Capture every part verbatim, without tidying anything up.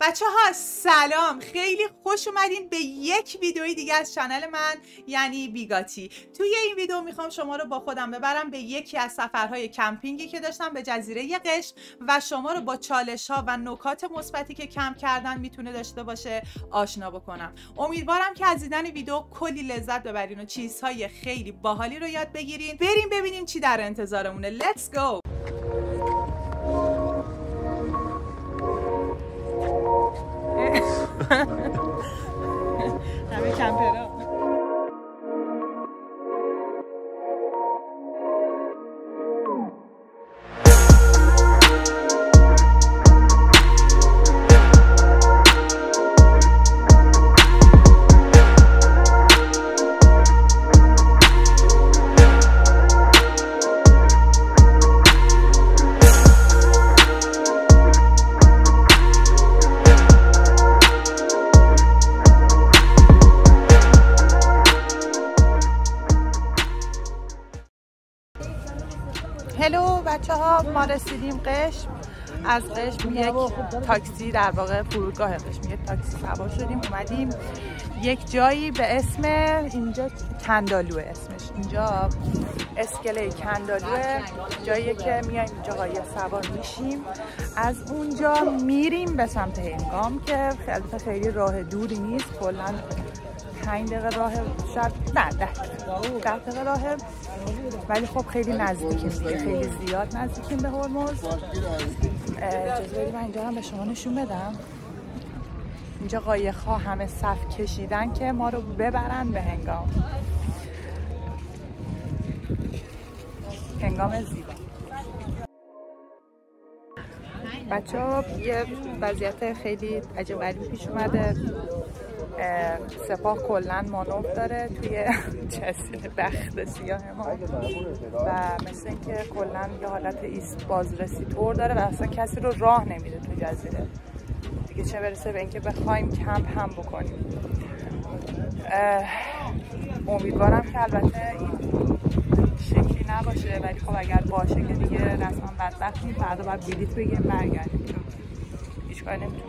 بچه ها سلام، خیلی خوش اومدین به یک ویدیوی دیگه از چنل من یعنی بیگاتی. توی این ویدیو میخوام شما رو با خودم ببرم به یکی از سفرهای کمپینگی که داشتم به جزیره قشم و شما رو با چالش ها و نکات مثبتی که کمپ کردن میتونه داشته باشه آشنا بکنم. امیدوارم که از دیدن ویدیو کلی لذت ببرین و چیزهای خیلی باحالی رو یاد بگیرین. بریم ببینیم چی در انتظارمونه. Let's go. همه کمپرها. هلو بچه ها، ما رسیدیم قشم. از قشم یک تاکسی، در واقع فرودگاه قشم یک تاکسی سوار شدیم اومدیم یک جایی به اسم اینجا کندالوه. اسمش اینجا اسکله کندالوه، جاییه که میایم اینجا قایق سوار میشیم. از اونجا میریم به سمت هنگام که البته خیلی راه دوری نیست، کلا پنج دقیقه راه، شاید نه ده ده دقیقه راهه، ولی خب خیلی نزدیکیم دیگه، خیلی زیاد نزدیکیم به هرمز. اجازه بدید من اینجا هم به شما نشون بدم. اینجا قایق‌ها همه صف کشیدن که ما رو ببرن به هنگام. هنگام زیبا. بچه ها یه وضعیت خیلی عجیب غریبی پیش اومده. سپاه کلا مانور داره توی جزیره بخت سیاه ما و مثل اینکه کلا یه حالت ایست بازرسی طور داره و اصلا کسی رو راه نمیده تو جزیره دیگه، چه برسه به اینکه بخوایم کمپ هم بکنیم. امیدوارم که البته این شکلی نباشه، ولی خب اگر باشه که دیگه رسما بدبختیم، فردا باید بلیط بگیریم برگردیم، چون هیچ کاری نمیتونیم.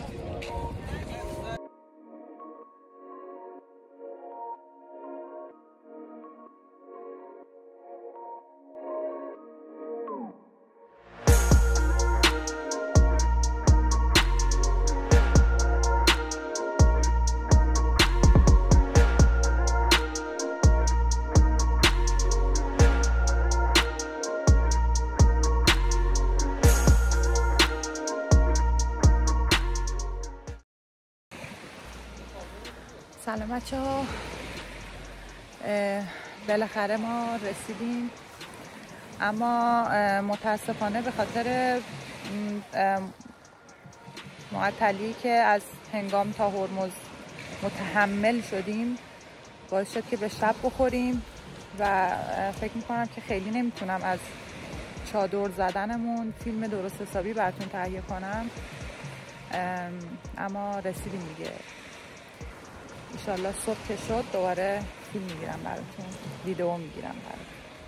سلام بچه ها، بالاخره ما رسیدیم، اما متاسفانه به خاطر معطلی که از هنگام تا هرمز متحمل شدیم باعث شد که به شب بخوریم و فکر میکنم که خیلی نمیتونم از چادر زدنمون فیلم درست حسابی براتون تهیه کنم، اما رسیدیم دیگه. انشالله صبح که شد دوباره فیلم میگیرم براتون، ویدیو میگیرم براتون.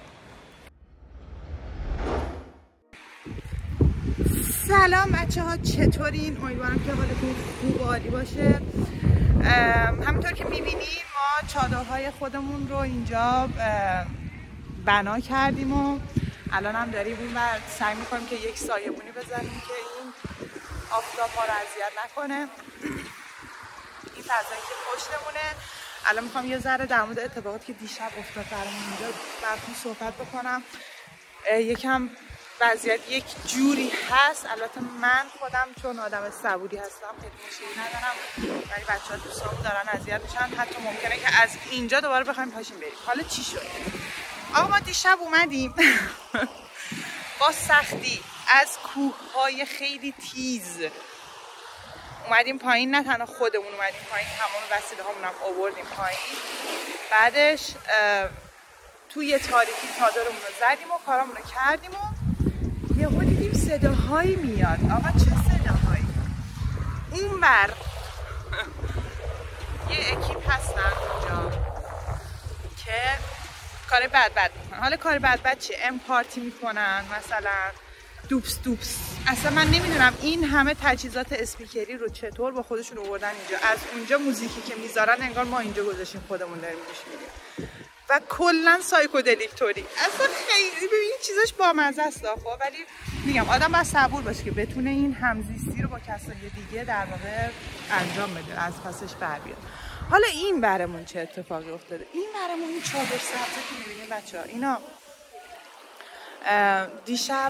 سلام بچه ها، چطورین؟ امیدوارم که حالتون خوب و عالی باشه. همونطور که میبینیم ما چادرهای خودمون رو اینجا بنا کردیم و الان هم داریم اون و سعی میکنیم که یک سایبونی بزنیم که این آفتاب ما رو اذیت نکنه. این فضایی که پشتمونه. الان میخوام یه ذره در مورد اتفاقاتی که دیشب افتاد برامون اینجا براتون صحبت بکنم. یکم وضعیت یک جوری هست، البته من خودم چون آدم صبوری هستم خیلی مشکلی ندارم، ولی بچه‌ها دوستامون دارن اذیت میشن، حتی ممکنه که از اینجا دوباره بخوایم پاشیم بریم. حالا چی شد؟ آقا ما دیشب اومدیم با سختی از کوههای خیلی تیز اومدیم پایین. نه تنها خودمون اومدیم پایین، تمام وسیله هامون هم آوردیم پایین. بعدش توی تاریکی چادرمون رو زدیم و کارامون رو کردیم و یهو دیدیم صداهایی میاد. آقا چه صداهایی؟ اون بر یه اکیپ هستن اونجا که کار بد بد میکنن. حالا کار بد بد چیه؟ ام پارتی میکنن، مثلا دوبس دوبس اصلا من نمیدونم این همه تجهیزات اسپیکری رو چطور با خودشون آوردن اینجا. از اونجا موزیکی که میذارن انگار ما اینجا گذاشتیم خودمون داریم گوش میدیم و کلا سایکودلیک طوری. اصلا خیلی ببین چیزاش بامزه است خب، ولی میگم آدم باید صبور باشه که بتونه این همزیستی رو با کسای دیگه در واقع انجام بده، از پسش بر بیاد. حالا این برمون چه اتفاقی افتاده؟ این برمون این چادر سبزه که میبینید بچه‌ها، اینا دیشب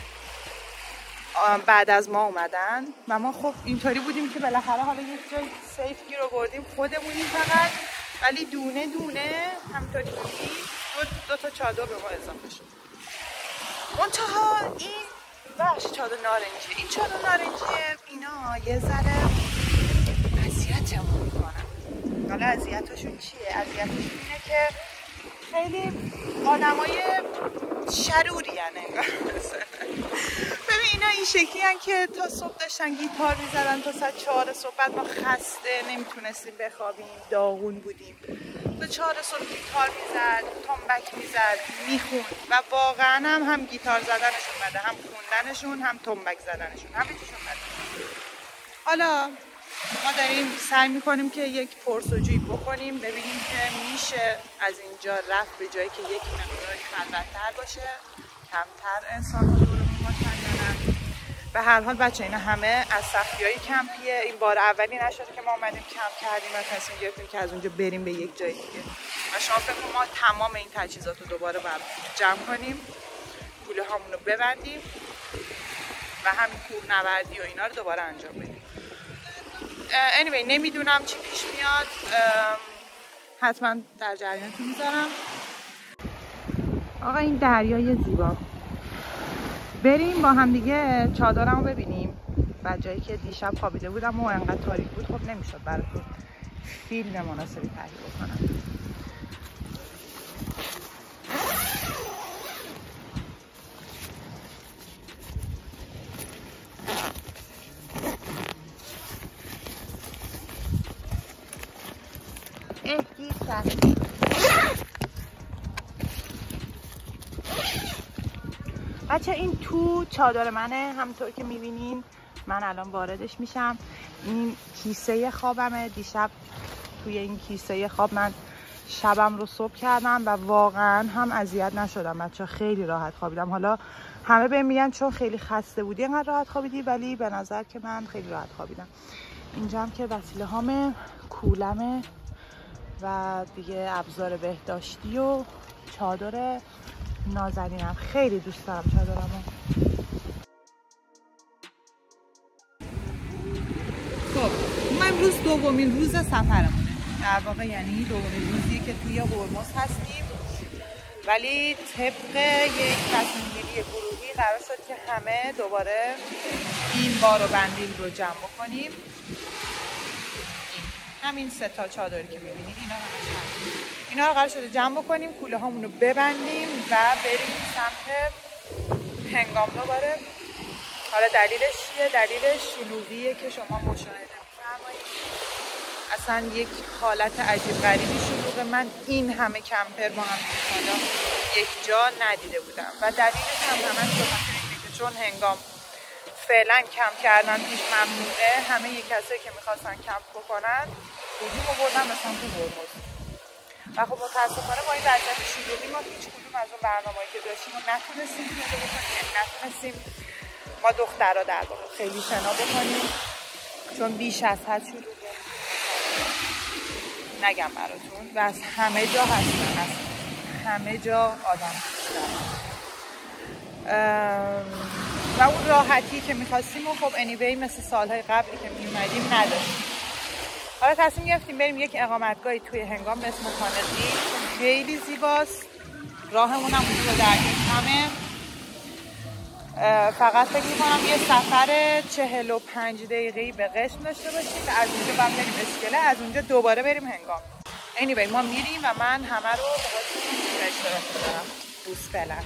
بعد از ما اومدن و ما خب اینطوری بودیم که بالاخره حالا یک جای سیف گیر آوردیم خودمونیم فقط، ولی دونه دونه همینطوری دو, دو تا چادر به ما اضافه شد. منتها این بخش چادر نارنجی، این چادر نارنجی اینا یه ذره اذیتمون میکنن. حالا اذیتشون چیه؟ اذیتشون اینه که خیلی آدمای شروری انگار. ببین اینا این شکلی هن که تا صبح داشتن گیتار میزدن تا ساعت چهار صبح، بعد ما خسته نمیتونستیم بخوابیم، داغون بودیم، تا چهار صبح گیتار میزد، تنبک میزد، میخوند و واقعا هم هم گیتار زدنشون بده، هم خوندنشون، هم تنبک زدنشون، هم بیتشون بده. حالا ما داریم سعی میکنیم که یک پرسجویی بکنیم ببینیم که میشه از اینجا رفت به جایی که یک مقداری خلوت‌تر باشه، کمتر انسان رو دورمون باشن یا نه. به هر حال بچه اینا همه از سختی‌های کمپیه. این بار اولی نشده که ما اومدیم کمپ کردیم و تصمیم گرفتیم که از اونجا بریم به یک جای دیگه و شما فکر کنید ما تمام این تجهیزات رو دوباره بر جمع کنیم، کوله هامون رو ببندیم و همین کوهنوردی و اینا رو دوباره انجام بدیم. anyway نمیدونم چی پیش میاد، حتما در جریانتون میذارم. آقا این دریای زیبا، بریم با هم دیگه چادرمو ببینیم و جایی که دیشب خوابیده بودم و انقدر تاریک بود خب نمیشد براتون فیلم مناسبی تهیه بکنم. بچه این تو چادر منه، همونطور که میبینین من الان واردش میشم. این کیسه خوابمه، دیشب توی این کیسه خواب من شبم رو صبح کردم و واقعا هم اذیت نشدم بچه، خیلی راحت خوابیدم. حالا همه بهم میگن چون خیلی خسته بودی اینقدر راحت خوابیدی، ولی به نظر که من خیلی راحت خوابیدم. اینجا هم که وسیله هامه، کولمه و دیگه ابزار بهداشتی و چادر نازنینم. خیلی دوست دارم چادرمو. خب ما امروز دومین روز سفرمونه در واقع، یعنی دومین روزی که توی هرمز هستیم، ولی طبق یک تصمیم‌گیری گروهی قرار شد که همه دوباره این بار و بندیل رو جمع بکنیم. همین سه تا چادری که می‌بینید اینا همش اینا رو قرار شده جمع بکنیم، کوله هامون رو ببندیم و بریم سمت هنگام دوباره. حالا دلیلش چیه؟ دلیلش شلوغیه که شما مشاهده می‌فرمایید. اصلا یک حالت عجیب غریبی شلوغه. من این همه کمپر با هم حالا یک جا ندیده بودم و دلیلش هم همش به خاطر اینه که چون هنگام فعلا کمپ کردن پیش ممنوعه، همه یک کسایی که می‌خواستن کمپ بکنن هجوم آوردن به سمت هرمز و خب متاسفانه با این وضعیت شلوغی ما هیچ کدوم از اون برنامه‌ای که داشتیم رو نتونستیم پیاده بکنیم، یعنی نتونستیم ما دخترها در واقع خیلی شنا بکنیم چون بیش از حد شلوغه. نگم براتون و از همه جا هستن، از همه جا آدم هستن و اون راحتی که می‌خواستیم و خب anyway مثل سالهای قبلی که می‌اومدیم نداشتیم. حالا تصمیم گرفتیم بریم یک اقامتگاهی توی هنگام به اسم خانقی، خیلی زیباست. راهمون هم اونجا در این همه. فقط فکر می‌کنم یه سفر چهل و پنج دقیقه‌ای به قشم داشته باشیم و از اونجا بعد بریم اسکله، از اونجا دوباره بریم هنگام. anyway ما میریم و من همه رو به خودتون اشتراک می‌ذارم. بوس فعلا.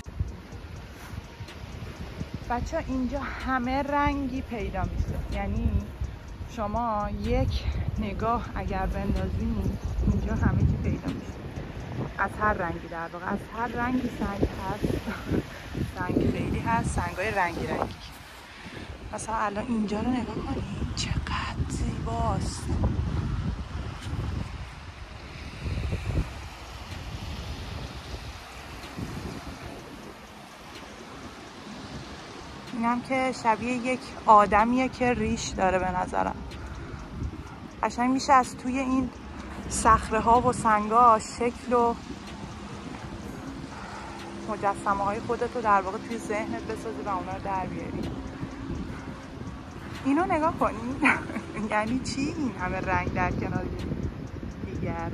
بچه اینجا همه رنگی پیدا میشه، یعنی شما یک نگاه اگر بندازید اینجا همه چی پیدا میشه، از هر رنگی در واقع، از هر رنگی سنگ هست. سنگ خیلی هست، سنگای رنگی رنگی. مثلا الان اینجا رو نگاه کنید چقدر زیباست. اینم که شبیه یک آدمیه که ریش داره به نظرم. قشنگ میشه از توی این صخره ها و سنگا شکل و مجسمه های خودتو در واقع توی ذهنت بسازی و اونا رو در بیاری. اینو نگاه کنید یعنی چی این همه رنگ در کنار دیگر؟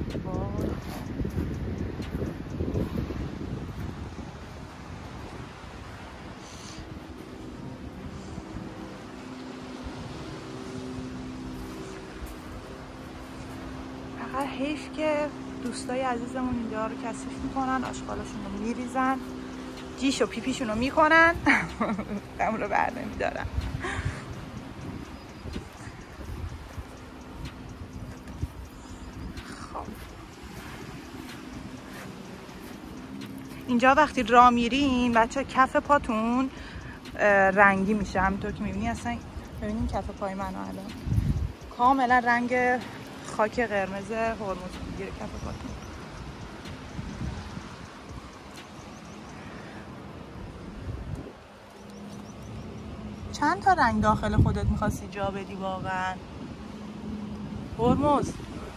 فقط حیف که دوستای عزیزمون اینجا رو کثیف میکنن، آشغالاشون رو میریزن، جیش و پیپیشون رو میکنن اون رو بر نمیدارن. اینجا وقتی راه میرین بچه کف پاتون رنگی میشه، همینطور که میبینی. اصلا ببینین کف پای من الان کاملا رنگ خاک قرمز هرمز میگیره کف پاتون. چند تا رنگ داخل خودت میخواستی جا بدی واقعا؟ هرمز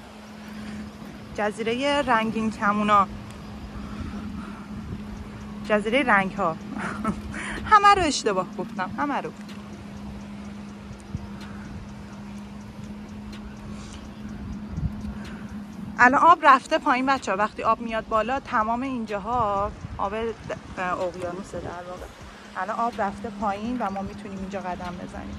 جزیره رنگین کمونا، جزیره رنگ ها همه رو اشتباه گفتم، همه رو. الان آب رفته پایین بچه ها. وقتی آب میاد بالا تمام اینجاها آب اقیانوسه در واقع. الان آب رفته پایین و ما میتونیم اینجا قدم بزنیم.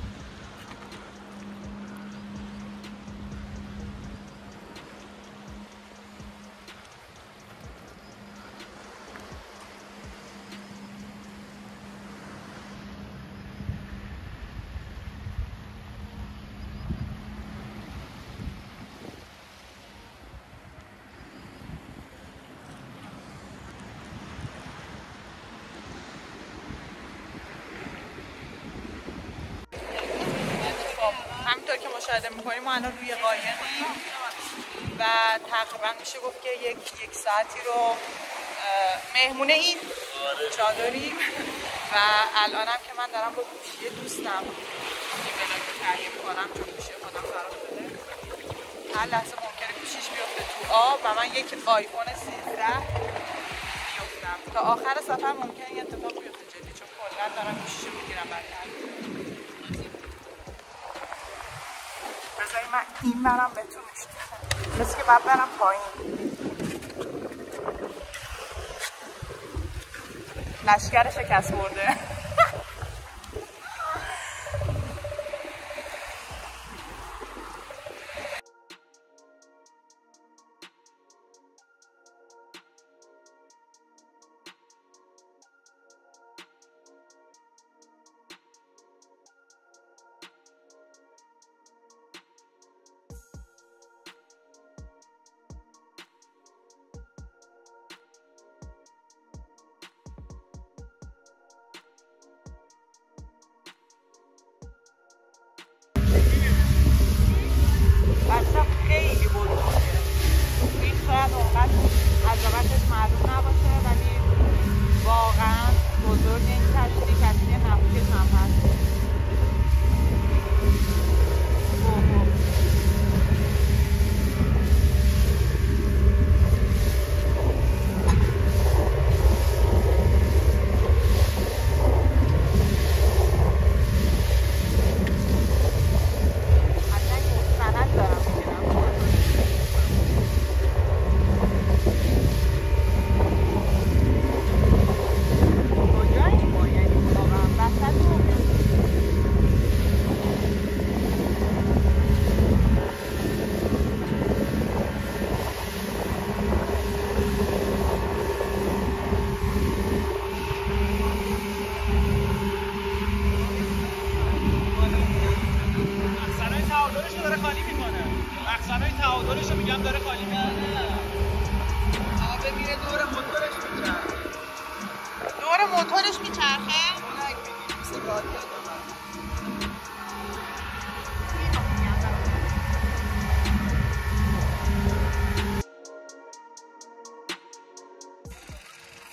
همینطور که مشاهده میکنیم ما الان روی قایقیم و تقریبا میشه گفت که یک یک ساعتی رو مهمونه این چادریم و الانم که من دارم با گوشی دوستم این بلاگ رو تهیه میکنم چون گوشی خودم خراب شده. هر لحظه ممکنه گوشیش بیفته تو آب و من یک آیفون سیزده بیفتم. تا آخر سفر ممکنه این اتفاق بیفته جدی، چون کلا دارم گوشیشو میگیرم برای بذاری من این برم بهتون میشتم مثل که باید برم پایین. لشکر شکست برده. بچه خیلی بزرگه. این شاید اونقدر عظمتش معلوم نباشه ولی واقعا بزرگ. این کشتی کشتی نفتکش هم هست. مخزنای تعادلش رو میگم داره خالی میکنه. آب میره دور موتورش میچرخه. دور موتورش میچرخه؟ مثل رادیاتور.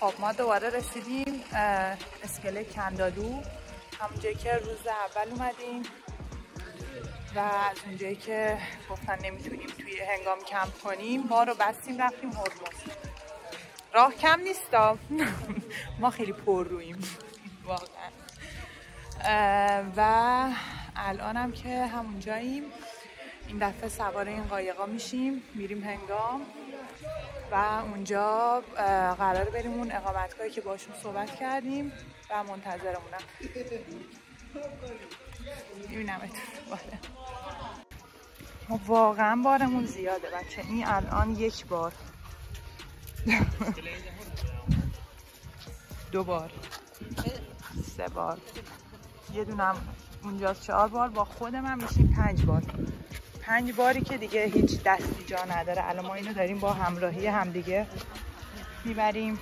خب ما دوباره رسیدیم اسکله کندالو، همونجایی که روز اول اومدیم و از اونجایی که گفتن نمیتونیم توی هنگام کمپ کنیم ما رو بستیم رفتیم هرمز. راه کم نیستا ما خیلی پر رویم واقعا. و الانم که همونجاییم، این دفعه سوار این قایقا میشیم میریم هنگام و اونجا قرار بریم اون اقامتگاهی که باشون صحبت کردیم و منتظرمونم. میبینمتون. ما واقعا بارمون زیاده بچه. این الان یک بار دو بار سه بار یه دونم اونجا چهار بار، با خودم هم میشیم پنج بار. پنج باری که دیگه هیچ دستی جا نداره. الان ما اینو داریم با همراهی همدیگه میبریم.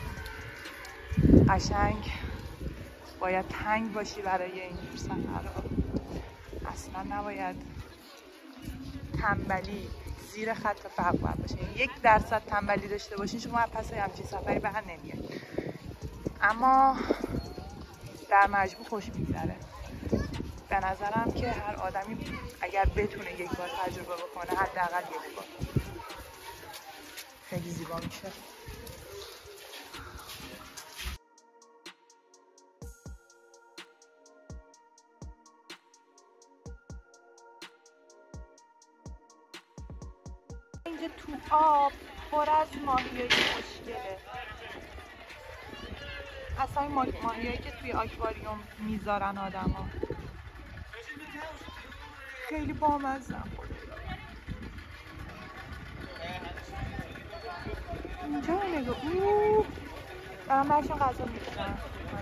قشنگ باید تنگ باشی برای اینجور سفرها. اصلا نباید تنبلی زیر خط فقر باشه. یک درصد تنبلی داشته باشین شما پس همچین سفری به هم نمیاد. اما در مجموع خوش میگذره. به نظرم که هر آدمی اگر بتونه یک بار تجربه بکنه، حداقل یک بار، خیلی زیبا میشه. اینجا تو آب پر از ماهیای خوشگله. اصلا این ماهیایی که توی آکواریوم میذارن آدما خیلی بامزه‌ام. اینجا نگاه، اوه دارم برشون غذا میکنم.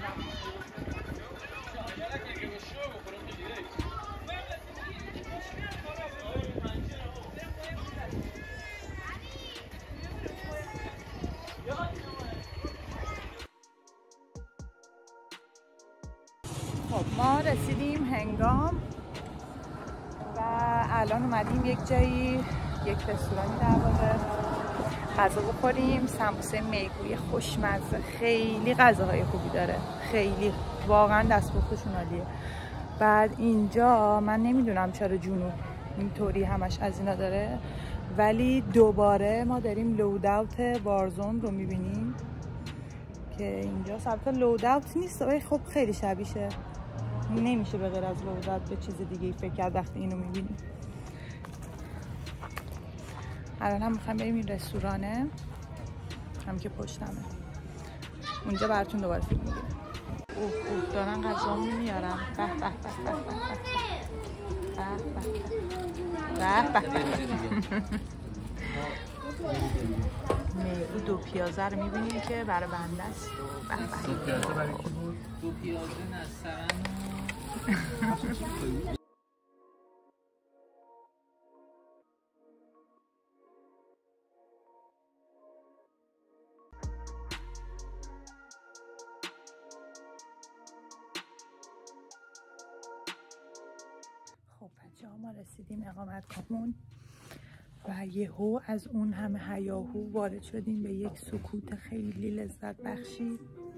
خب ما رسیدیم هنگام و الان اومدیم یک جایی، یک رستورانی در واقع غذا بخوریم. سمبوسه میگوی خوشمزه، خیلی غذاهای خوبی داره، خیلی واقعا دستپختشون عالیه. بعد اینجا من نمیدونم چرا جنوب اینطوری همش از اینا داره، ولی دوباره ما داریم لوداوت وارزون رو میبینیم که اینجا البته لوداوت نیست ولی خب خیلی شبیشه. نمیشه به غیر از لوداوت به چیز دیگه ای فکر کرد وقتی اینو میبینیم. الان هم میخوایم بریم این رستورانه هم که پشتمه، اونجا براتون دوباره فیلم میگیرم. اوه اوه دارن غذا میارن. به به به به به به به میگو دو پیازه رو میبینیم که برای بنده است. دو پیازه برای کی بود؟ دو پیازه نسترن. خب بچه ها ما رسیدیم اقامتگاهمون و یهو از اون همه هیاهو وارد شدیم به یک سکوت خیلی لذت بخشی.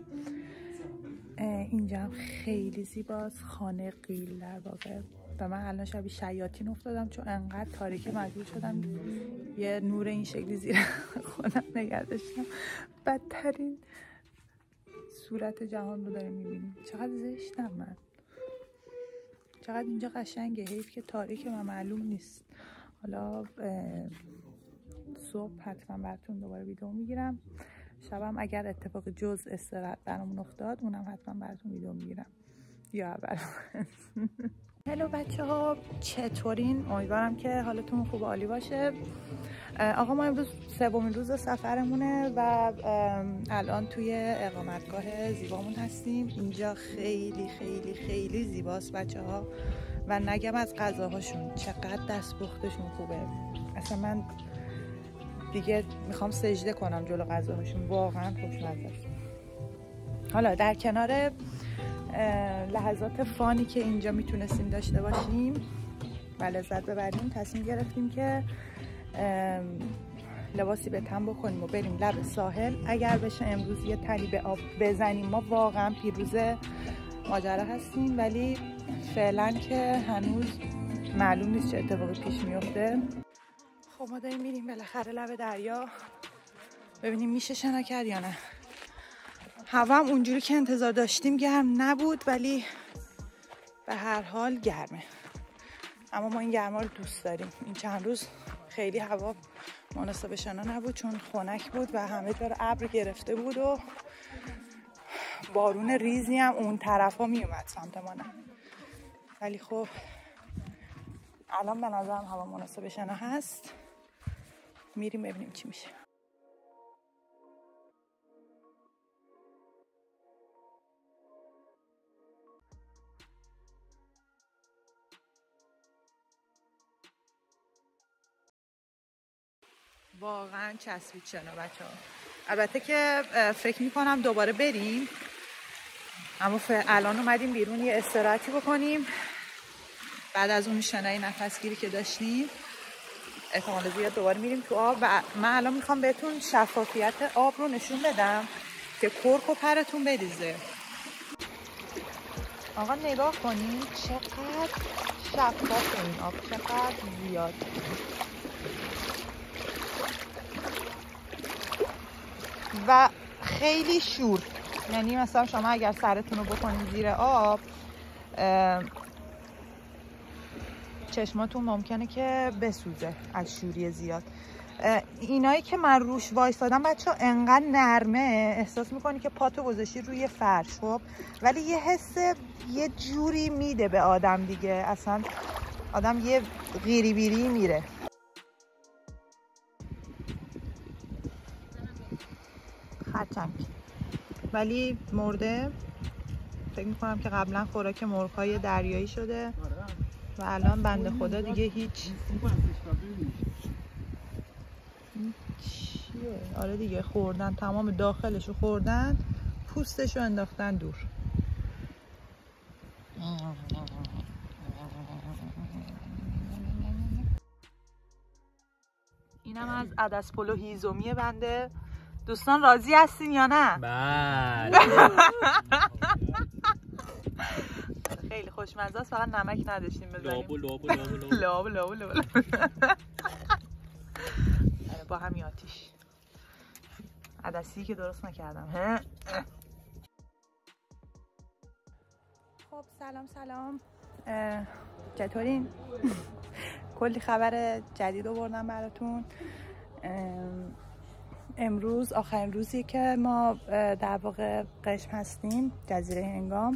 اینجا هم خیلی زیباست، خانه قیل در واقع. و من الان شبیه شیاطین افتادم چون انقدر تاریکی مجبور شدم یه نور این شکلی زیر خودم نگه داشتم. بدترین صورت جهان رو داریم میبینیم. چقدر زشتم من، چقدر اینجا قشنگه. حیف که تاریک و معلوم نیست. حالا صبح حتما براتون دوباره ویدیو میگیرم. شبم اگر اتفاق جز استراحت برامون افتاد اونم حتما براتون ویدیو میگیرم. یا برام هلو بچه ها، چطورین؟ امیدوارم که حالتون خوب و عالی باشه. آقا ما امروز سومین روز سفرمونه و الان توی اقامتگاه زیبامون هستیم. اینجا خیلی خیلی خیلی زیباست بچه ها و نگم از غذاهاشون چقدر دستپختشون خوبه. اصلا من دیگه میخوام سجده کنم جلو غذاهاشون، واقعا خوشمزه است. حالا در کنار لحظات فانی که اینجا میتونستیم داشته باشیم و لذت ببریم، تصمیم گرفتیم که لباسی به تن بکنیم و بریم لب ساحل. اگر بشه امروز یه تلی به آب بزنیم ما واقعا پیروز ماجرا هستیم، ولی فعلا که هنوز معلوم نیست چه اتفاقی پیش میفته. خب ما داریم میریم بالاخره لب دریا، ببینیم میشه شنا کرد یا نه. هوا هم اونجوری که انتظار داشتیم گرم نبود، ولی به هر حال گرمه. اما ما این گرما رو دوست داریم. این چند روز خیلی هوا مناسب شنا نبود چون خنک بود و همه جا رو ابر گرفته بود و بارون ریزی هم اون طرفا می اومد سمت ما نه. ولی خب الان به نظرم هوا مناسب شنا هست. میریم ببینیم چی میشه. واقعا چسبید شنا بچه ها. البته که فکر میکنم دوباره بریم، اما الان اومدیم بیرون یه استراحتی بکنیم بعد از اون شنای نفسگیری که داشتیم. احتمال زیاد دوباره میریم تو آب و من الان میخوام بهتون شفافیت آب رو نشون بدم که کرک و پرتون بریزه. آقا نگاه کنید چقدر شفاف این آب، چقدر زیاد. و خیلی شور، یعنی مثلا شما اگر سرتون رو بکنید زیر آب چشماتون ممکنه که بسوزه از شوری زیاد. اینایی که من روش وایسادم بچه ها انقدر نرمه احساس میکنی که پاتو گذاشتی روی فرش، خب ولی یه حس یه جوری میده به آدم دیگه، اصلا آدم یه غیری بیری میره. خرچنگ ولی مرده. فکر میکنم که قبلا خوراک مرغ‌های دریایی شده و الان بنده خدا دیگه هیچ چیه؟ آره دیگه خوردن، تمام داخلشو خوردن، پوستشو انداختن دور. اینم از عدس پلو هیزومی بنده. دوستان راضی هستین یا نه؟ بله. خیلی خوشمزه است، فقط نمک نداشتیم بزنیم. لابو لابو لابو لابو لابو لابو. با همین آتیش عدسی که درست نکردم. خب سلام سلام، چطورین؟ کلی خبر جدید آوردم براتون. امروز آخرین روزی که ما در واقع قشم هستیم، جزیره هنگام،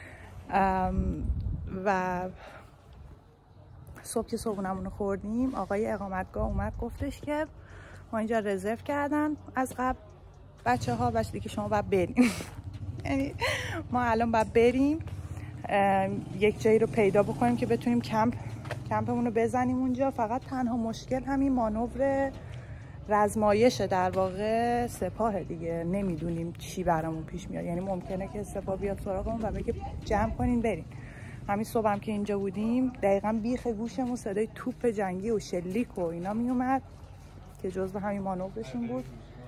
و صبح که صبحونمون رو خوردیم آقای اقامتگاه اومد گفتش که ما اینجا رزرو کردن از قبل بچه ها، بچه دیگه شما باید بریم. یعنی ما الان باید بریم یک جایی رو پیدا بکنیم که بتونیم کمپ کمپمون رو بزنیم اونجا. فقط تنها مشکل همین مانور رزمایشه در واقع سپاه دیگه، نمیدونیم چی برامون پیش میاد. یعنی ممکنه که سپاه بیاد سراغمون و بگه جمع کنین برین. همین صبح هم که اینجا بودیم دقیقاً بیخ گوشمون صدای توپ جنگی و شلیک و اینا میومد که جزو همین مانورشون بود.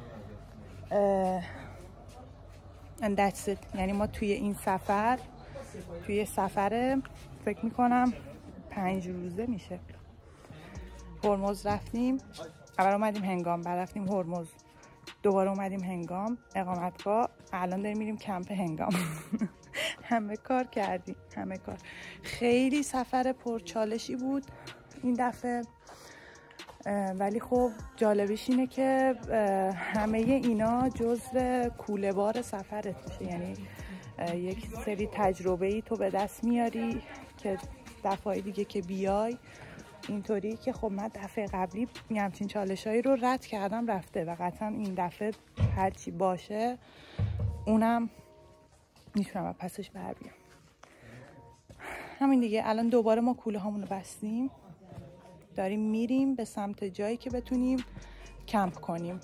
and that's it. یعنی ما توی این سفر توی سفر فکر میکنم پنج روزه میشه. هرمز رفتیم، اول اومدیم هنگام، بعد رفتیم هرمز، دوباره اومدیم هنگام اقامتگاه، الان داریم میریم کمپ هنگام. همه کار کردیم، همه کار. خیلی سفر پرچالشی بود این دفعه، ولی خب جالبیش اینه که همه اینا جزو کوله بار سفرت میشه. یعنی یک سری تجربه‌ای تو به دست میاری که دفعه دیگه که بیای اینطوری که خب من دفعه قبلی همچین چالشایی رو رد کردم رفته و قطعا این دفعه هرچی باشه اونم میتونم پسش بر بیام. همین دیگه. الان دوباره ما کوله هامون رو بستیم، داریم میریم به سمت جایی که بتونیم کمپ کنیم.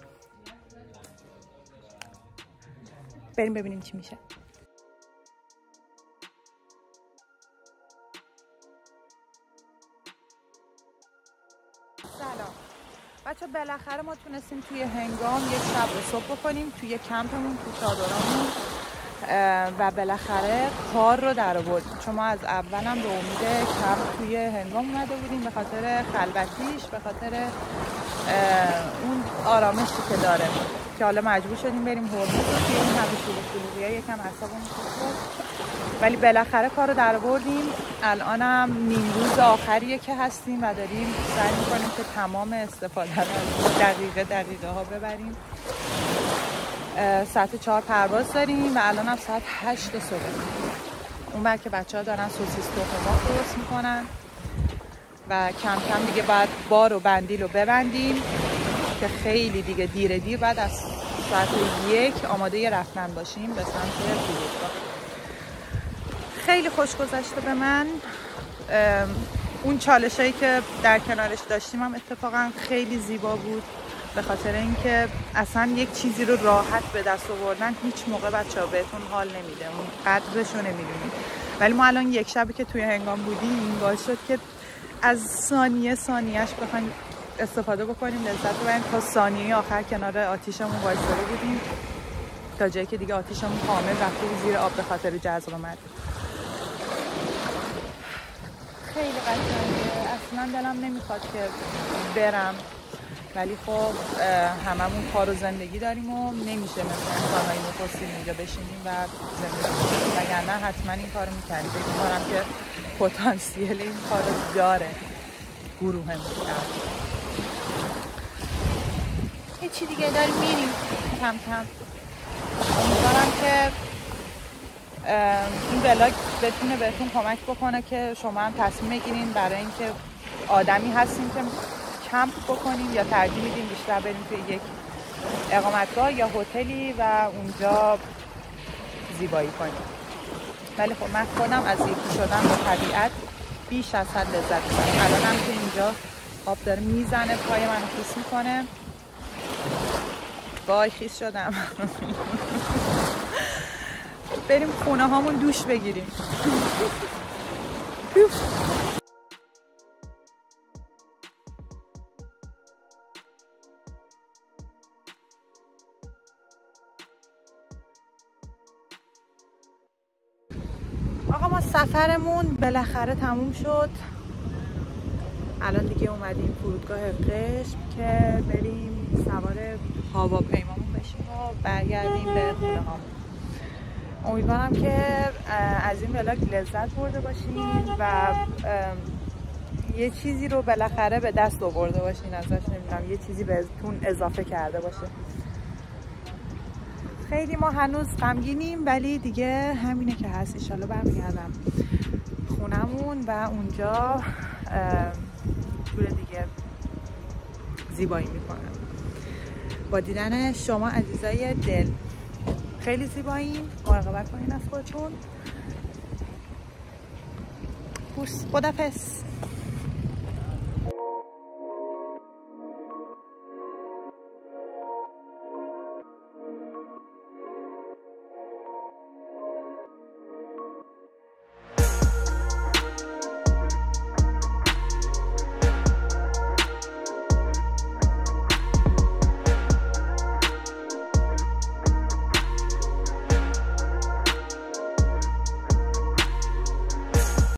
بریم ببینیم چی میشه. سلام بچه بالاخره ما تونستیم توی هنگام یک شب رو صبح بکنیم توی کمپمون تو چادرامون و بالاخره کار رو در آوردیم، چون ما از اولم به امید کمپ توی هنگام اومده بودیم به خاطر خلوتیش، به خاطر اون آرامشی که داره، که حالا مجبور شدیم بریم هرمز رو توی این همه شلوغ شلوغی‌ها یکم اعصابمون خورد، ولی بالاخره کار رو در آوردیم. الانم نیم روز آخریه که هستیم و داریم سعی می‌کنیم که تمام استفاده رو از دقیقه دقیقه ها ببریم. ساعت چهار پرواز داریم و الان هم ساعت هشت صبح. اون بر که بچه ها دارن سوسیس تخم مرغ درست میکنن و کم کم دیگه باید بار و بندیل رو ببندیم که خیلی دیگه دیره دیر بعد از ساعت یک آماده رفتن باشیم به سمت فرودگاه. خیلی خوش گذشته به من. اون چالش هایی که در کنارش داشتیم هم اتفاقا خیلی زیبا بود، به خاطر اینکه اصلا یک چیزی رو راحت به دست آوردن هیچ موقع بچه‌ها بهتون حال نمیده، اون قدرش رو نمیدونید. ولی ما الان یک شبی که توی هنگام بودیم باعث شد که از ثانیه ثانیهش بخوایم استفاده بکنیم، لذت ببریم. تا ثانیه آخر کنار آتیشمون وایساده بودیم تا جایی که دیگه آتیشمون کامل رفته بود زیر آب به خاطر جذب مد. خیلی قشنگه، اصلا دلم نمیخواد که برم، ولی خب هممون کار و زندگی داریم و نمیشه مثلا انسان‌های مخصوصی اینجا بشینیم و زندگی کنیم، وگرنه حتما این کارو می‌کردیم. فکر می‌کنم که پتانسیل این کارو داره گروهمون. هیچی دیگه داریم میریم کم کم. امیدوارم که این ولاگ بتونه بهتون کمک بکنه که شما هم تصمیم بگیرین برای اینکه آدمی هستین که کمپ بکنیم یا ترجیح میدیم بیشتر بریم توی یک اقامتگاه یا هتلی و اونجا زیبایی کنیم. ولی خب من خودم از یکی شدن با طبیعت بیش از حد لذت میبرم. الانم که اینجا آب داره میزنه پای منو خیس میکنه، وای خیس شدم. بریم خونه هامون دوش بگیریم. آقا ما سفرمون بالاخره تموم شد. الان دیگه اومدیم فرودگاه قشم که بریم سوار هواپیمامون بشیم و برگردیم به خونه هامون. امیدوارم که از این ولاگ لذت برده باشین و یه چیزی رو بالاخره به دست آورده باشین ازش، نمیدونم یه چیزی بهتون اضافه کرده باشه. خیلی ما هنوز غمگینیم ولی دیگه همینه که هست. ان شاءالله برمیگردم خونمون و اونجا طول دیگه زیبایی میکنم با دیدن شما عزیزای دل. خیلی زیبایین، مراقبت کنین از خودتون. خدافظ.